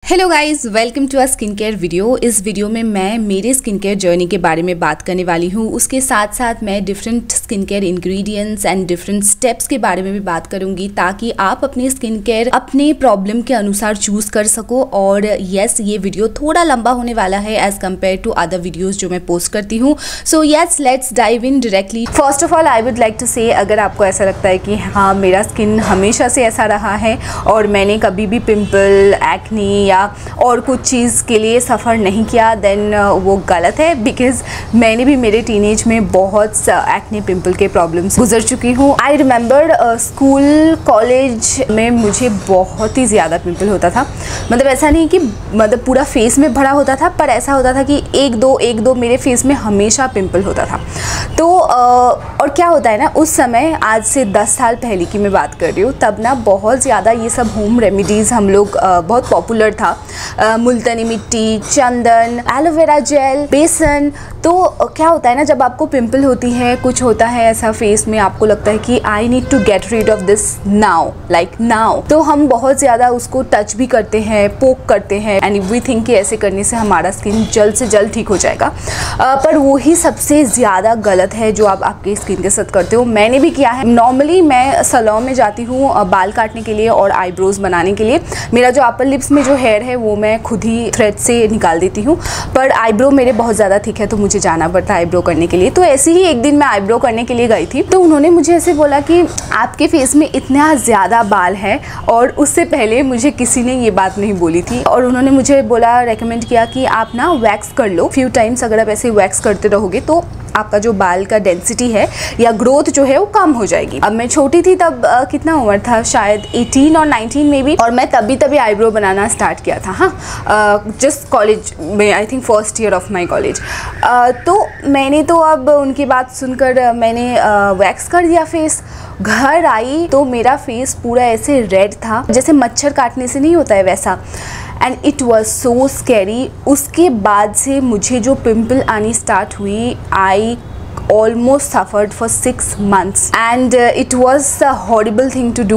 Hello guys, welcome to a skin care video. इस video में मैं मेरे स्किन केयर जर्नी के बारे में बात करने वाली हूँ। उसके साथ साथ मैं different skin care ingredients and different steps के बारे में भी बात करूँगी, ताकि आप अपनी स्किन केयर अपने प्रॉब्लम के अनुसार चूज कर सको। और येस, ये वीडियो थोड़ा लंबा होने वाला है as compare to other videos जो मैं पोस्ट करती हूँ। So yes, let's dive in directly. First of all I would like to say, अगर आपको ऐसा लगता है कि हाँ मेरा स्किन हमेशा से ऐसा रहा है और मैंने कभी भी पिंपल, एक्ने या और कुछ चीज़ के लिए सफ़र नहीं किया, देन वो गलत है। बिकॉज मैंने भी मेरे टीनेज में बहुत एक्ने पिंपल के प्रॉब्लम्स गुजर चुकी हूँ। आई रिमेंबर स्कूल कॉलेज में मुझे बहुत ही ज़्यादा पिंपल होता था। मतलब ऐसा नहीं कि मतलब पूरा फेस में भरा होता था, पर ऐसा होता था कि एक दो मेरे फेस में हमेशा पिंपल होता था। तो और क्या होता है ना, उस समय, आज से 10 साल पहले की मैं बात कर रही हूँ, तब ना बहुत ज़्यादा ये सब होम रेमेडीज़ हम लोग बहुत पॉपुलर था। मुल्तानी मिट्टी, चंदन, एलोवेरा जेल, बेसन। तो क्या होता है ना, जब आपको पिंपल होती है, कुछ होता है ऐसा फेस में, आपको लगता है कि I need to get rid of this now, like now. तो हम बहुत ज़्यादा उसको टच भी करते हैं, पोक करते हैं, एंड वी थिंक कि ऐसे करने से हमारा स्किन जल्द से जल्द ठीक हो जाएगा। पर वही सबसे ज़्यादा गलत है जो आप आपके स्किन के साथ करते हो। मैंने भी किया है। नॉर्मली मैं सैलून में जाती हूँ बाल काटने के लिए और आईब्रोज बनाने के लिए। मेरा जो अपर लिप्स में जो हेयर है वो मैं खुद ही थ्रेड से निकाल देती हूँ, पर आईब्रो मेरे बहुत ज़्यादा थिक है तो मुझे जाना पड़ता है आईब्रो करने के लिए। तो ऐसे ही एक दिन मैं आईब्रो करने के लिए गई थी, तो उन्होंने मुझे ऐसे बोला कि आपके फेस में इतना ज़्यादा बाल है। और उससे पहले मुझे किसी ने ये बात नहीं बोली थी, और उन्होंने मुझे बोला, रेकमेंड किया कि आप ना वैक्स कर लो फ्यू टाइम्स। अगर आप ऐसे वैक्स करते रहोगे तो आपका जो बाल का डेंसिटी है या ग्रोथ जो है वो कम हो जाएगी। अब मैं छोटी थी तब, कितना उम्र था, शायद 18 और 19 में भी, और मैं तभी आईब्रो बनाना स्टार्ट किया था। हाँ, जस्ट कॉलेज में, I think first year of my college. तो मैंने तो अब उनकी बात सुनकर मैंने वैक्स कर दिया फेस। घर आई तो मेरा फेस पूरा ऐसे रेड था, जैसे मच्छर काटने से नहीं होता है वैसा। And it was so scary. उसके बाद से मुझे जो पिंपल आनी स्टार्ट हुई, आई almost suffered for 6 months and it was a horrible thing to do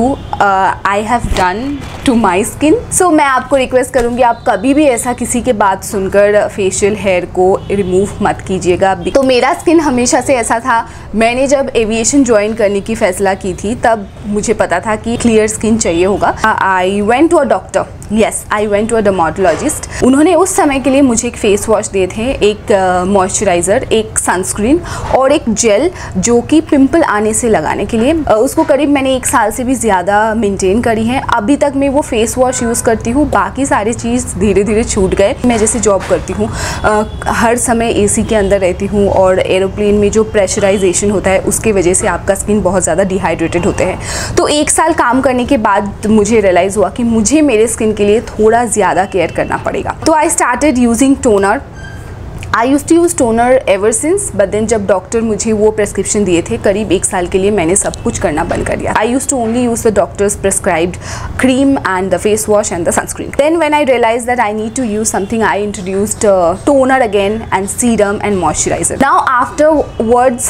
I have done to my skin. So मैं आपको रिक्वेस्ट करूँगी, आप कभी भी ऐसा किसी के बात सुनकर फेशियल हेयर को रिमूव मत कीजिएगा। तो मेरा स्किन हमेशा से ऐसा था। मैंने जब एविएशन ज्वाइन करने की फैसला की थी, तब मुझे पता था कि क्लियर स्किन चाहिए होगा। I went to a doctor, yes, I went to a dermatologist. उन्होंने उस समय के लिए मुझे एक फेस वॉश दिए थे, एक मॉइस्चराइज़र, एक सनस्क्रीन और एक जेल, जो कि पिंपल आने से लगाने के लिए। उसको करीब मैंने 1 साल से भी ज़्यादा मेंटेन करी है। अभी तक मैं वो फेस वॉश यूज़ करती हूँ। बाकी सारी चीज़ धीरे धीरे छूट गए। मैं जैसे जॉब करती हूँ, हर समय एसी के अंदर रहती हूँ, और एरोप्लेन में जो प्रेशराइजेशन होता है उसकी वजह से आपका स्किन बहुत ज़्यादा डिहाइड्रेटेड होते हैं। तो 1 साल काम करने के बाद मुझे रियलाइज़ हुआ कि मुझे मेरे स्किन के लिए थोड़ा ज़्यादा केयर करना पड़ेगा। तो I started using toner. I use to use toner ever since, but then जब डॉक्टर मुझे वो प्रेस्क्रिप्शन दिए थे, करीब 1 साल के लिए मैंने सब कुछ करना बंद कर दिया। I use to only use the doctor's prescribed cream and the face wash and the sunscreen. Then when I realise that I need to use something, I introduced toner again and serum and moisturiser. Now afterwards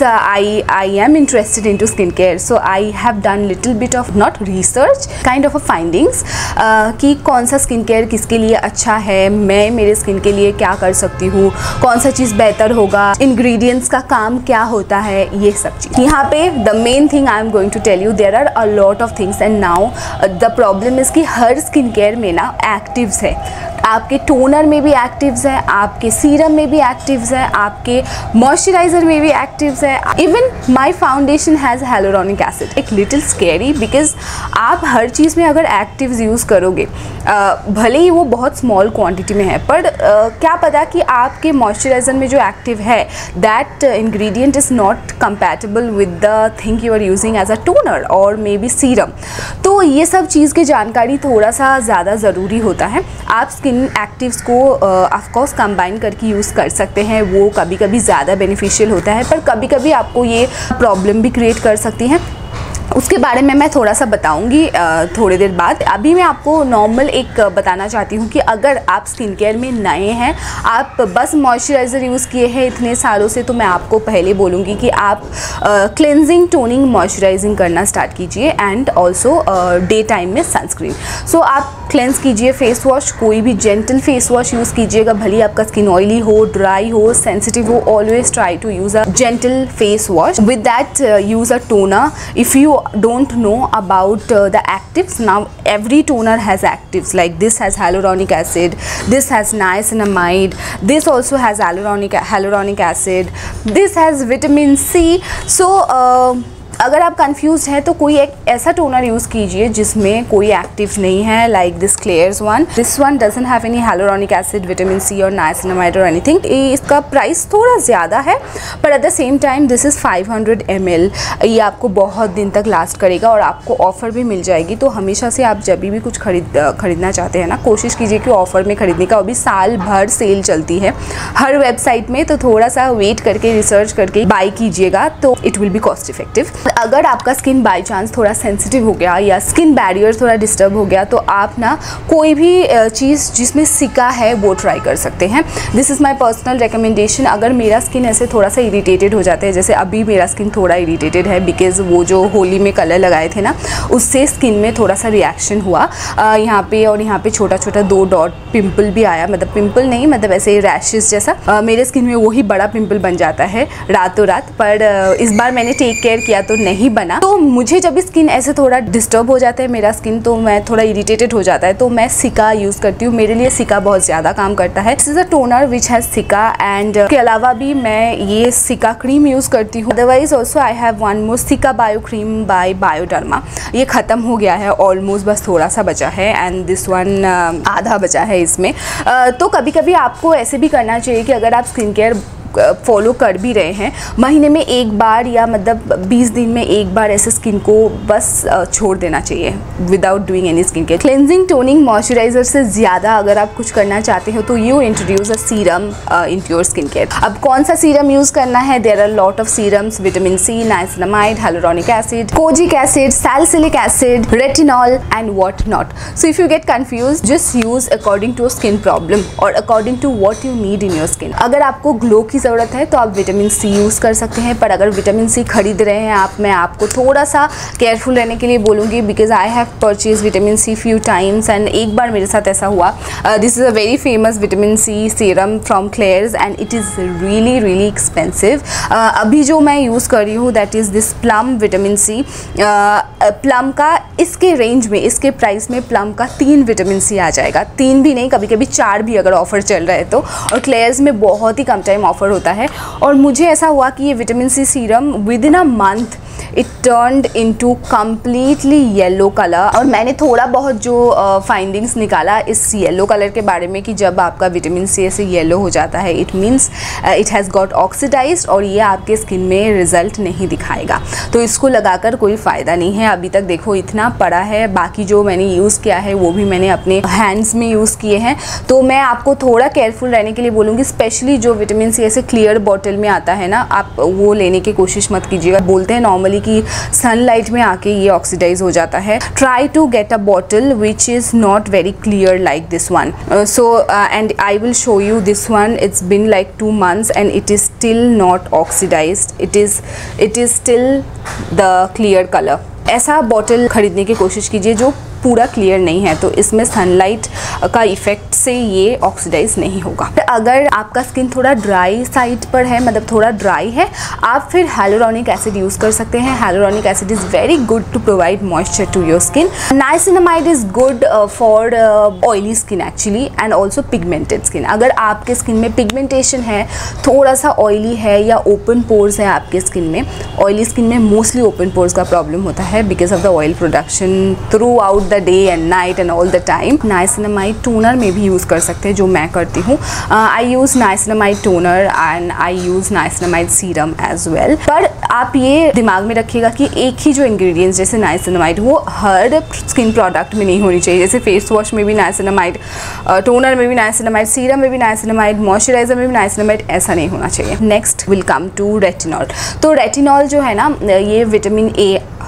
I am interested in to skin care, so I have done little bit of, not research, kind of a findings, कि कौन सा skin care किसके लिए अच्छा है, मैं मेरे skin के लिए क्या कर सकती हूँ, कौन सा चीज़ बेहतर होगा, इंग्रेडिएंट्स का काम क्या होता है, ये सब चीज़। यहाँ पे the main thing I am going to tell you, there are a lot of things and now the problem is कि हर स्किन केयर में ना एक्टिव्स है। आपके टोनर में भी एक्टिव्स है, आपके सीरम में भी एक्टिव्स है, आपके मॉइस्चराइजर में भी एक्टिव्स है। Even my foundation has hyaluronic acid. एक लिटिल स्केरी, बिकॉज आप हर चीज़ में अगर एक्टिव्स यूज़ करोगे, भले ही वो बहुत स्मॉल क्वांटिटी में है, पर क्या पता कि आपके मॉइस्चराइजर में जो एक्टिव है, that ingredient is not compatible with the thing you are using as a toner और मे बी सीरम। तो ये सब चीज़ की जानकारी थोड़ा सा ज़्यादा ज़रूरी होता है। आप स्किन एक्टिव्स को ऑफकोर्स कंबाइन करके यूज़ कर सकते हैं, वो कभी कभी ज़्यादा बेनिफिशियल होता है, पर कभी कभी आपको ये प्रॉब्लम भी क्रिएट कर सकती हैं। उसके बारे में मैं थोड़ा सा बताऊंगी थोड़ी देर बाद। अभी मैं आपको नॉर्मल एक बताना चाहती हूँ कि अगर आप स्किन केयर में नए हैं, आप बस मॉइस्चराइज़र यूज़ किए हैं इतने सालों से, तो मैं आपको पहले बोलूँगी कि आप क्लेंजिंग, टोनिंग, मॉइस्चराइजिंग करना स्टार्ट कीजिए एंड ऑल्सो डे टाइम में सनस्क्रीन। सो आप क्लेंस कीजिए, फेस वॉश कोई भी जेंटल फेस वॉश यूज़ कीजिएगा, भले आपका स्किन ऑयली हो, ड्राई हो, सेंसिटिव हो, always try to use a gentle face wash. With that use a toner. If you don't know about the actives, now every toner has actives, like this has hyaluronic acid, this has niacinamide, this also has hyaluronic acid, this has vitamin C. So अगर आप confuse हैं तो कोई एक ऐसा toner use कीजिए जिसमें कोई एक्टिव नहीं है, like this Klairs one. This one doesn't have any hyaluronic acid, vitamin C और niacinamide और एनीथिंग। इसका प्राइस थोड़ा ज़्यादा है, पर at the same time this is 500 ml। ये आपको बहुत दिन तक लास्ट करेगा और आपको ऑफ़र भी मिल जाएगी। तो हमेशा से आप जब भी कुछ खरीदना चाहते हैं ना, कोशिश कीजिए कि ऑफ़र में ख़रीदने का। अभी साल भर सेल चलती है हर वेबसाइट में, तो थोड़ा सा वेट करके, रिसर्च करके बाई कीजिएगा, तो it will be cost effective. अगर आपका स्किन बाय चांस थोड़ा सेंसिटिव हो गया या स्किन बैरियर थोड़ा डिस्टर्ब हो गया, तो आप ना कोई भी चीज़ जिसमें सिका है वो ट्राई कर सकते हैं। This is my personal recommendation. अगर मेरा स्किन ऐसे थोड़ा सा इरिटेटेड हो जाता है, जैसे अभी मेरा स्किन थोड़ा इरिटेटेड है बिकॉज़ वो जो होली में कलर लगाए थे ना, उससे स्किन में थोड़ा सा रिएक्शन हुआ यहाँ पे, और यहाँ पे छोटा छोटा 2 डॉट पिंपल भी आया, मतलब पिंपल नहीं, मतलब ऐसे रैशेस जैसा। मेरे स्किन में वही बड़ा पिंपल बन जाता है रातों रात, पर इस बार मैंने टेक केयर किया तो नहीं बना। तो मुझे जब स्किन ऐसे थोड़ा डिस्टर्ब हो जाता है मेरा स्किन, तो मैं थोड़ा इरिटेटेड हो जाता है, तो मैं सिका यूज़ करती हूँ। मेरे लिए सिका बहुत ज़्यादा काम करता है। This is a toner which has cica, and के अलावा भी मैं ये सिका क्रीम यूज़ करती हूँ। Otherwise also I have one more cica bio cream bye Bioderma. ये ख़त्म हो गया है ऑलमोस्ट, बस थोड़ा सा बचा है, एंड दिस वन आधा बचा है इसमें। तो कभी कभी आपको ऐसे भी करना चाहिए कि अगर आप स्किन केयर फॉलो कर भी रहे हैं, महीने में एक बार या मतलब 20 दिन में एक बार ऐसे स्किन को बस छोड़ देना चाहिए without doing any skin care. Cleansing, toning, moisturiser से ज़्यादा अगर आप कुछ करना चाहते हो तो you introduce a serum into your skin care. अब कौन सा सीरम यूज़ करना है? There are lot of serums, vitamin C, niacinamide, hyaluronic acid, kojic acid, salicylic acid, retinol and what not. So if you get confused, just use according to your skin problem or according to what you need in your skin. अगर आपको glow की ज़रूरत है तो आप vitamin C use कर सकते हैं, पर अगर विटामिन सी खरीद रहे हैं आप, मैं आपको थोड़ा सा केयरफुल रहने के लिए बोलूँगी, because I have purchase vitamin C few times, and एक बार मेरे साथ ऐसा हुआ। This is a very famous vitamin C serum from Klairs and it is really really expensive. अभी जो मैं यूज़ कर रही हूँ that is this Plum vitamin C. Plum का इसके रेंज में, इसके प्राइस में प्लम का 3 विटामिन सी आ जाएगा, 3 भी नहीं, कभी कभी 4 भी अगर ऑफ़र चल रहा है तो। और क्लेयर्स में बहुत ही कम टाइम ऑफ़र होता है, और मुझे ऐसा हुआ कि ये vitamin C serum within a month it turned into completely yellow colour. और मैंने थोड़ा बहुत जो फाइंडिंग्स निकाला इस येलो कलर के बारे में कि जब आपका विटामिन सी ऐसे येलो हो जाता है, it means it has got oxidised, और ये आपके स्किन में रिजल्ट नहीं दिखाएगा। तो इसको लगाकर कोई फ़ायदा नहीं है। अभी तक देखो इतना पड़ा है, बाकी जो मैंने यूज़ किया है वो भी मैंने अपने हैंड्स में यूज़ किए हैं। तो मैं आपको थोड़ा केयरफुल रहने के लिए बोलूँगी, स्पेशली जो विटामिन सी ऐसे क्लियर बॉटल में आता है ना, आप वो लेने की कोशिश मत कीजिएगा। बोलते हैं नॉर्मली कि सनलाइट में आके ये ऑक्सीडाइज हो जाता है। Try to get a bottle which is not very clear like this one. So and I will show you this one. It's been like 2 months and it is still not oxidised, it is still the clear colour. ऐसा bottle खरीदने की कोशिश कीजिए जो पूरा clear नहीं है, तो इसमें सनलाइट का इफ़ेक्ट से ये ऑक्सीडाइज नहीं होगा। अगर आपका स्किन थोड़ा ड्राई साइड पर है, मतलब थोड़ा ड्राई है, आप फिर hyaluronic acid यूज़ कर सकते हैं। hyaluronic acid is very good to provide moisture to your skin. Niacinamide is good for oily skin actually, and also pigmented skin. अगर आपके स्किन में पिगमेंटेशन है, थोड़ा सा ऑयली है या ओपन पोर्स है आपके स्किन में, ऑयली स्किन में मोस्टली ओपन पोर्स का प्रॉब्लम होता है because of the oil production throughout the day and night and all the time. Niacinamide toner में भी यूज़ कर सकते हैं, जो मैं करती हूँ। I use niacinamide toner and I use niacinamide serum as well. पर आप ये दिमाग में रखिएगा कि एक ही जो इंग्रेडिएंट्स जैसे नाइसिनामाइड, वो हर स्किन प्रोडक्ट में नहीं होनी चाहिए। जैसे फेस वॉश में भी नाइसिनामाइड, टोनर में भी नाइसिनामाइड, सीरम में भी नाइसिनामाइड, मॉइस्चराइजर में भी नाइसिनामाइड, ऐसा नहीं होना चाहिए। Next will come to retinol. तो रेटिनॉल जो है ना, ये विटामिन ए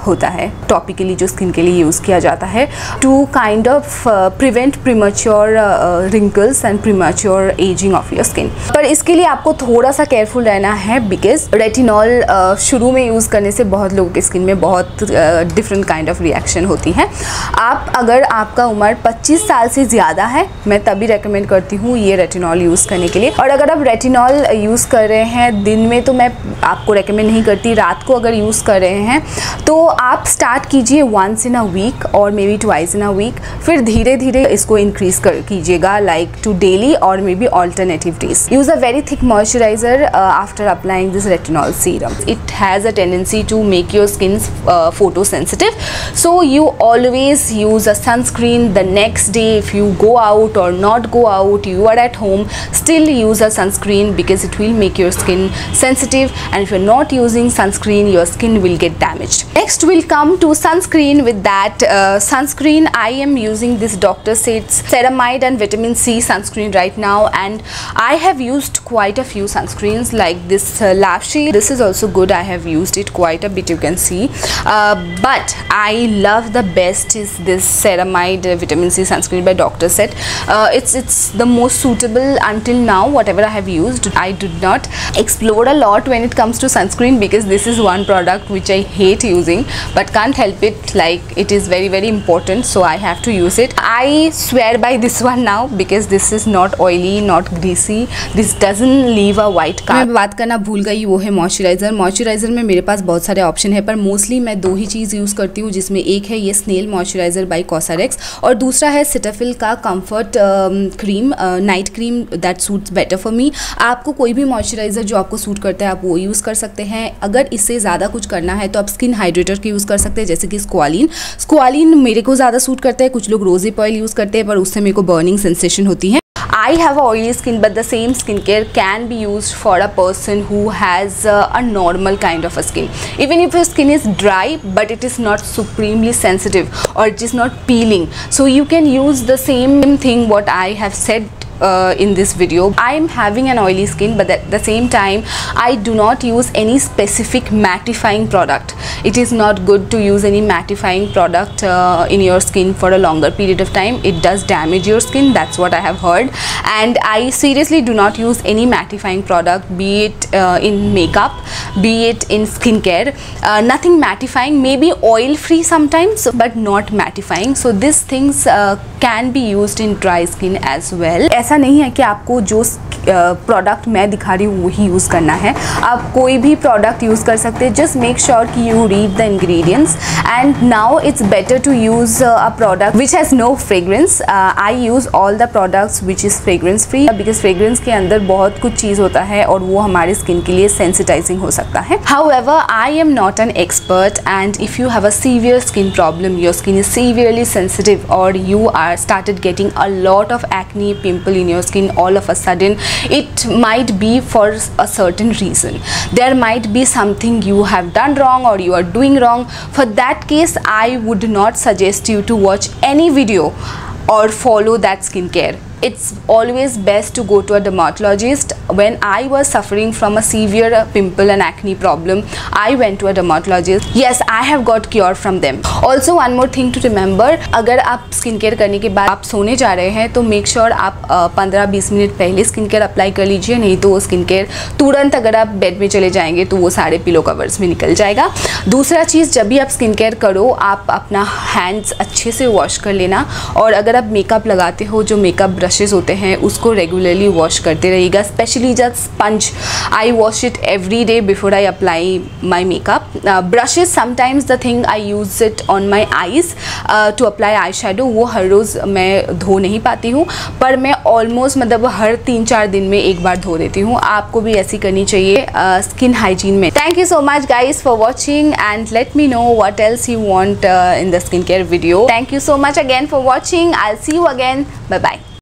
होता है, टॉपिकली जो स्किन के लिए यूज़ किया जाता है to kind of prevent premature wrinkles and premature ageing of your skin. पर इसके लिए आपको थोड़ा सा केयरफुल रहना है बिकॉज रेटिनॉल शुरू में यूज़ करने से बहुत लोगों की स्किन में बहुत डिफरेंट काइंड ऑफ रिएक्शन होती है। आप अगर आपका उम्र 25 साल से ज़्यादा है, मैं तभी रेकमेंड करती हूँ ये रेटिनॉल यूज़ करने के लिए। और अगर आप रेटिनॉल यूज़ कर रहे हैं दिन में तो मैं आपको रेकमेंड नहीं करती, रात को अगर यूज़ कर रहे हैं तो आप स्टार्ट कीजिए वंस इन अ वीक और maybe twice in a week, फिर धीरे धीरे इसको इंक्रीज कीजिएगा लाइक टू डेली और maybe alternative days. Use a very thick moisturiser after applying this retinol serum. It has a tendency to make your skin photosensitive, so you always use a sunscreen the next day. If you go out or not go out, you are at home, still use a sunscreen because it will make your skin sensitive, and if you're not using sunscreen your skin will get damaged. Next we'll come to sunscreen. With that sunscreen I am using this Dr. Sed's ceramide and vitamin C sunscreen right now, and I have used quite a few sunscreens like this Lash Shield. This is also good. I have used it quite a bit, you can see. But I love the best is this ceramide vitamin C sunscreen by Dr. Seth. It's the most suitable until now whatever I have used. I did not explore a lot when it comes to sunscreen because this is one product which I hate using, but can't help it, like it is very very important, so I have to use it. I swear by this one now because this is not oily, not greasy, this doesn't leave a white cast. मैं बात करना भूल गई, वो है moisturiser. Moisturiser में मेरे पास बहुत सारे ऑप्शन है पर मोस्टली मैं दो ही चीज़ यूज़ करती हूँ, जिसमें एक है ये स्नेल मॉइस्चराइज़र बाय कॉसारेक्स और दूसरा है सिटाफिल का comfort cream, night cream that suits better for me. आपको कोई भी मॉइस्चराइज़र जो आपको सूट करता है आप वो यूज़ कर सकते हैं। अगर इससे ज़्यादा कुछ करना है तो आप स्किन हाइड्रेटर की यूज़ कर सकते हैं, जैसे कि स्क्वालिन मेरे को ज़्यादा सूट करता है। कुछ लोग रोज़िप ऑयल यूज़ करते हैं पर उससे मेरे को बर्निंग सेंसेशन होती है। I have a oily skin, but the same skincare can be used for a person who has a normal kind of a skin. Even if your skin is dry, but it is not supremely sensitive or it is not peeling, so you can use the same thing what I have said in this video. I am having an oily skin, but at the same time I do not use any specific mattifying product. It is not good to use any mattifying product in your skin for a longer period of time. It does damage your skin, that's what I have heard, and I seriously do not use any mattifying product, be it in makeup, be it in skincare. Nothing mattifying, maybe oil free sometimes but not mattifying, so these things can be used in dry skin as well. ऐसा नहीं है कि आपको जो product मैं दिखा रही हूँ वही यूज़ करना है, आप कोई भी प्रोडक्ट यूज़ कर सकते हैं। जस्ट मेक श्योर कि you read the ingredients, and now it's better to use a product which has no fragrance. I use all the products which is fragrance free, because fragrance के अंदर बहुत कुछ चीज़ होता है और वो हमारे स्किन के लिए सेंसिटाइजिंग हो सकता है। However, I am not an expert, and if you have a severe skin problem, your skin is severely sensitive, or you are started getting a lot of acne, pimple in your skin all of a sudden, it might be for a certain reason. There might be something you have done wrong or you are doing wrong. For that case, I would not suggest you to watch any video or follow that skincare. It's always best to go to a dermatologist. When I was suffering from a severe pimple and acne problem, I went to a dermatologist. Yes, I have got cure from them. Also, one more thing to remember, अगर आप skin care करने के बाद आप सोने जा रहे हैं तो मेक श्योर आप 15-20 मिनट पहले स्किन केयर अप्लाई कर लीजिए, नहीं तो वो स्किन केयर तुरंत अगर आप बेड में चले जाएंगे तो वो सारे पिलो कवर्स में निकल जाएगा। दूसरा चीज़, जब भी आप स्किन केयर करो आप अपना हैंड्स अच्छे से वॉश कर लेना, और अगर आप मेकअप लगाते हो जो मेकअप ब्रशेस होते हैं उसको रेगुलरली वॉश करते रहिएगा, specially just sponge. I wash it every day before I apply my makeup. Brushes sometimes the thing I use it on my eyes to apply eye shadow, वो हर रोज़ मैं धो नहीं पाती हूँ पर मैं ऑलमोस्ट मतलब हर 3-4 दिन में एक बार धो देती हूँ। आपको भी ऐसी करनी चाहिए स्किन हाइजीन में। Thank you so much guys for watching, and let me know what else you want in the skincare video. Thank you so much again for watching. I'll see you again. Bye bye.